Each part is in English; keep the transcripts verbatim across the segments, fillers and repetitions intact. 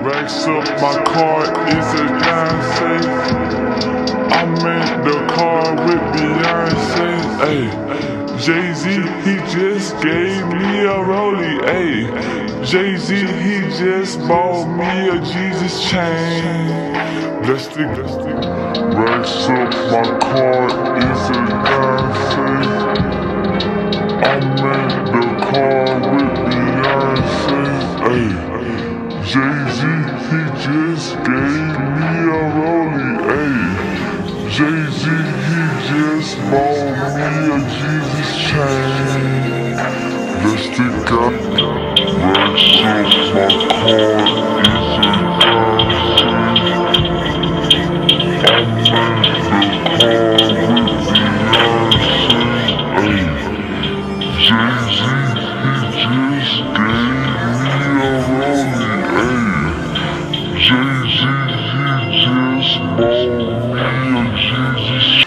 Racks up my car, it's a dime safe. I'm in the car with Beyonce. Ayy, Jay-Z, he just gave me a rollie. Ayy, Jay-Z, he just bought me a Jesus chain. Bless the, bless the. Racks up my car, it's a dime safe. I'm in the car with Beyonce. Ayy, Jay-Z, he just gave me a rollie. Ayy, Jay-Z, he just bought me a Jesus chain. Let's take out. Racks up my car, it's a I'm in the car with Beyonce. Ayy, Jay-Z, he just gave me a rollie. Ayy, Jay-Z, he just bought me a Jesus.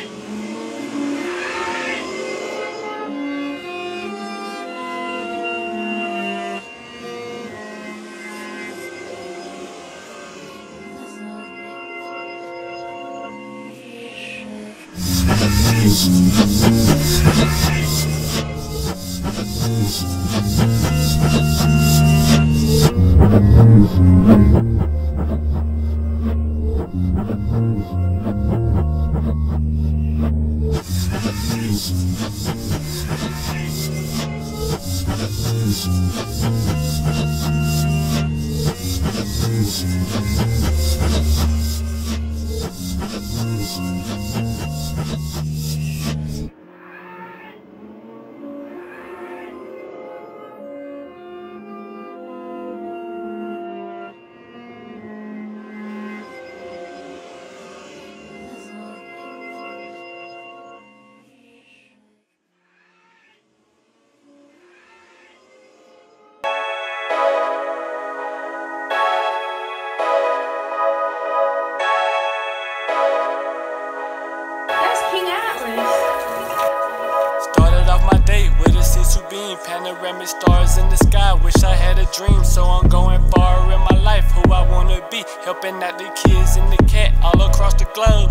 Started off my day with a C two beam, panoramic stars in the sky. Wish I had a dream, so I'm going far in my life. Who I wanna be, helping out the kids and the cat all across the globe.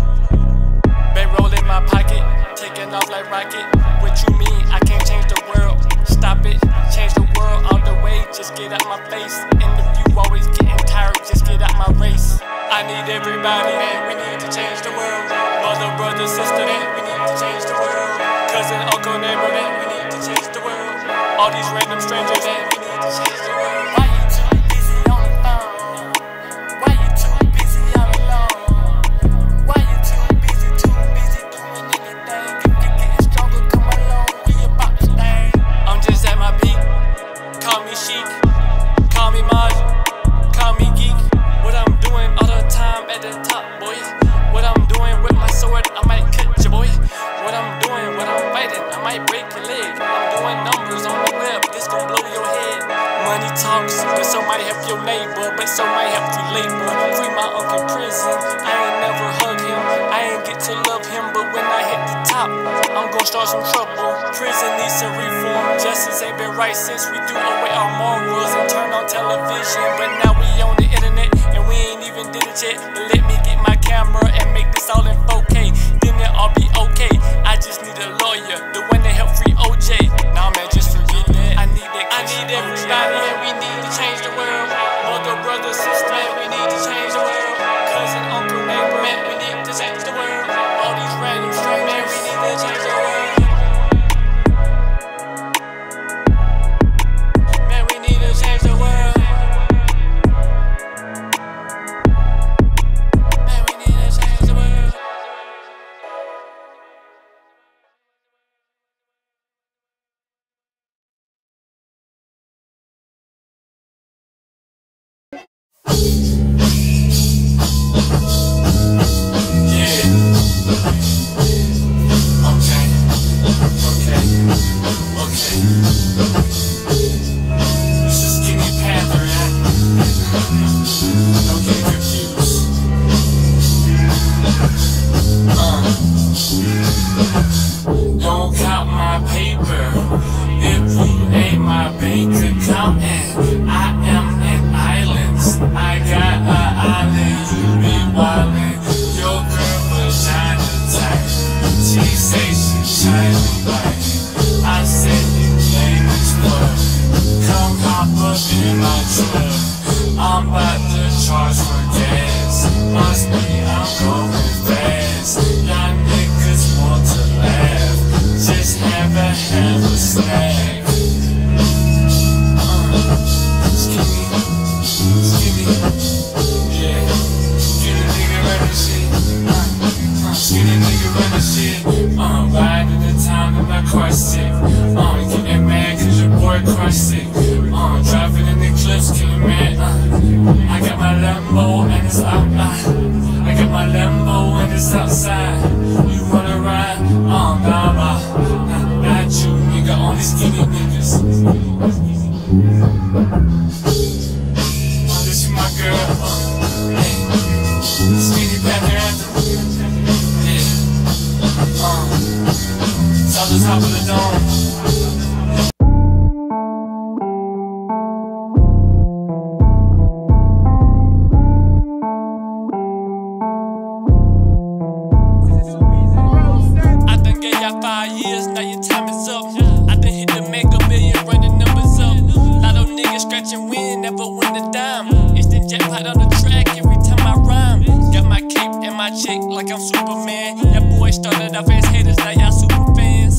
Bankroll in my pocket, taking off like rocket. What you mean? I can't change the world. Stop it, change the world all the way. Just get out my face. And if you always getting tired, just get out my race. I need everybody, man. We need to change the world. Mother, brother, sister, man. We need to change the world. Cousin, uncle, neighbor, man. We need to change the world. All these random strangers, man. We need to change the world. Why you too busy on the phone? Why you too busy all alone? Why you too busy, too busy doing anything? If you're getting stronger, come along. We about to thing. I'm just at my peak. Call me chic. Call me Maj. Call me geek. What I'm doing all the time at the top, boy. What I'm doing with my sword, I might cut you, boy. What I'm doing, what I'm fighting, I might break your leg. I'm doing numbers on the web, this gon' blow your head. Money talks, but so might help your neighbor, but so might help you labor. Free my uncle in prison, I ain't never hug him. I ain't get to love him, but when I hit the top, I'm gon' start some trouble. Prison needs some reform, justice ain't been right since we threw away our morals and turned on television. But now we on the internet, and we ain't even did it yet. But let me get my camera and make this all in four K, then it all be okay. I just need a lawyer, the one that helped free O J. Nah man, just forget that. I need that. I need everybody, man. We need to change the world. Mother, brother, sister, man. We need to change the world. Cousin, uncle, neighbor, man. We need to change the world. All these random strangers, we need to change the world. Man, we need to change the world. Don't count my paper if you ain't my bank account. And I am an island. I be wildin'. Your girl vagina tight. She say she shining bright. I said your name is what? Come hop up in my truck. I'm about to charge for gas. Must be I'm going fast. Y'all niggas want to laugh. Just have a have a snack. Uh, skinny, skinny, yeah. Skinny nigga running shit. Uh, uh, skinny nigga running shit. Uh, riding the town in my car sick. Uh, getting mad cause your boy crushed it. Uh, driving in the clips, getting mad. Uh, I got my Lambo and it's out. Uh, I got my Lambo and it's outside. You wanna ride? Uh, nah, nah, nah, not you, nigga. Only skinny niggas. Uh, this is my girl. Uh, hey, skinny Panther Anthem. Yeah. Uh, South the top of the dome. Five years, now your time is up. I done hit the mega million, running numbers up. Lot of niggas scratching wind, never win a dime. Instant jackpot on the track every time I rhyme. Got my cape and my chick like I'm Superman. That boy started off as haters, now y'all super fans.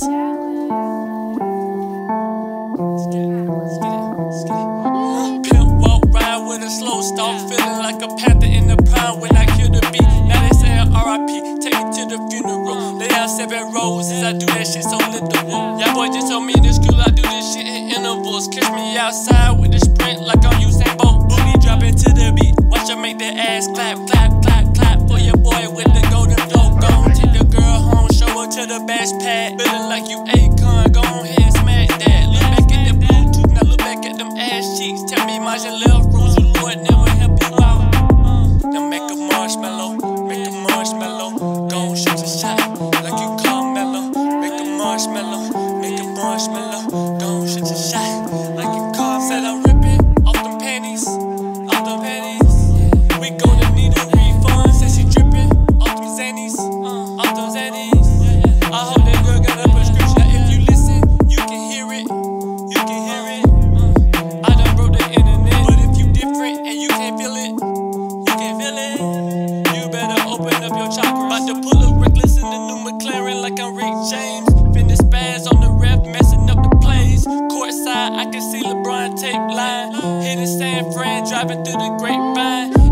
Pimp walk ride with a slow stalk, feeling like a panther in the prime when I kill the beat. Now they say R I P, take me to the funeral. Lay out seven roses, I do that shit so literal. Y'all boy just told me in school I do this shit in intervals. Catch me outside with a sprint like I'm Usain Bolt. Booty dropping to the beat, watch her make that ass clap, clap, clap, clap. For your boy with the golden flow, gon' take the girl home, show her to the bash pad. Feeling like you Akon, go ahead, smack that. Look back at the Bluetooth, now look back at them ass cheeks. Tell me my left rules, the Lord never help you out. Now make a marshmallow, make a marshmallow, gon' shoot a shot like you Carmelo. Make a marshmallow, make a marshmallow, gon' shoot a shot like you Carmelo. Said I'm ripping off them panties, off them panties. We gonna need a refund. Said she dripping off them Xannies, uh, off them Xannies. I hope that girl got a prescription. Now if you listen, you can hear it, you can hear it. Uh, I done broke the internet, but if you different and you can't feel it, you can't feel it. You better open up your chakras. About to pull up reckless in the new McLaren like I'm Rick James. Finish spaz on the ref, messing up the plays. Courtside, I can see LeBron tape line. Hitting San Fran, driving through the grapevine.